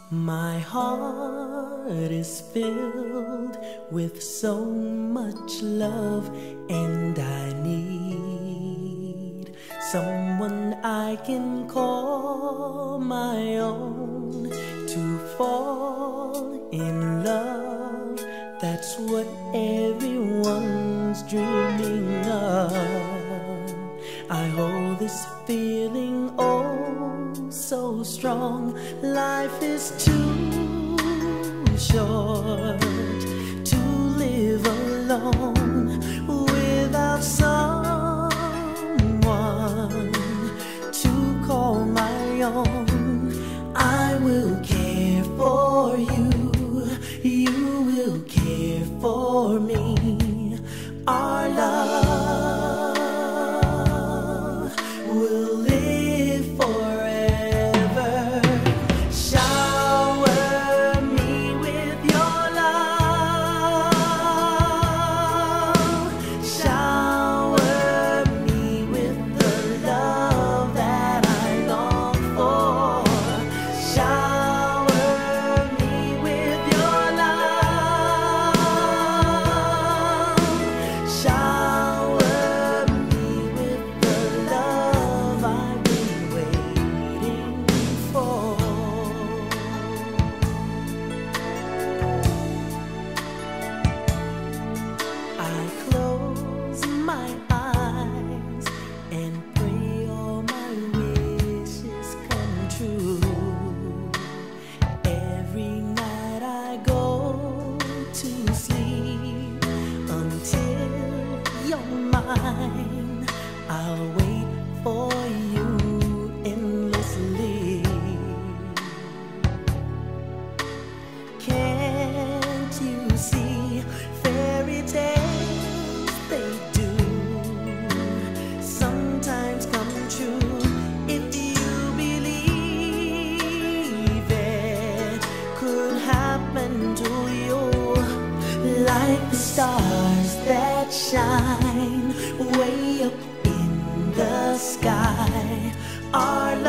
My heart is filled with so much love, and I need someone I can call my own to fall in love. That's what everyone's dreaming of. I hold this feeling oh so strong. Life is too short to live alone without someone to call my own. I will care for you, you will care for me. Our love will live forever. Shower me with your love. Shower me with the love that I long for. Shower me with your love. Shower me with the love I've been waiting for. I close my eyes and pray all my wishes come true. Every night I go to sleep until you're mine. I'll wait for you endlessly. Can't you see fairy tales, they do sometimes come true if you believe it could happen to you. Like the stars that shine way up in the sky, our